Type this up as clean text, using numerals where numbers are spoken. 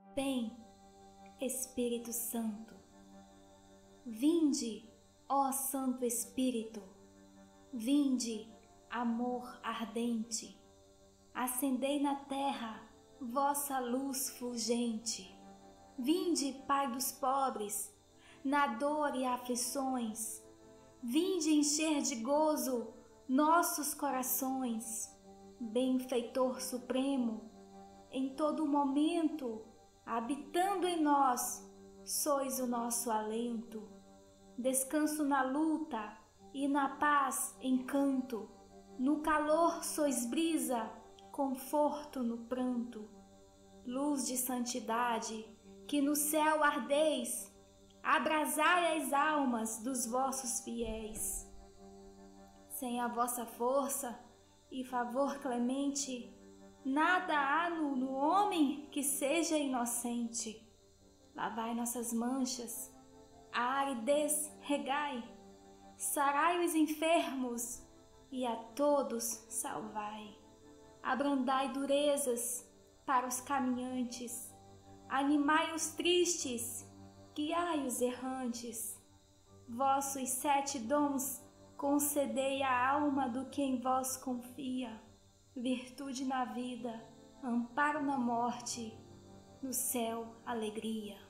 Vem, Espírito Santo. Vinde, ó Santo Espírito. Vinde, amor ardente. Acendei na terra vossa luz fulgente. Vinde, Pai dos pobres, na dor e aflições. Vinde encher de gozo nossos corações. Benfeitor supremo, em todo momento, habitando em nós, sois o nosso alento. Descanso na luta e na paz encanto. No calor sois brisa, conforto no pranto. Luz de santidade, que no céu ardeis, abrasai as almas dos vossos fiéis. Sem a vossa força e favor clemente, nada há no homem que seja inocente. Lavai nossas manchas, a aridez regai, sarai os enfermos e a todos salvai. Abrandai durezas para os caminhantes, animai os tristes, guiai os errantes. Vossos 7 dons concedei à alma do que em vós confia, virtude na vida, amparo na morte, no céu alegria.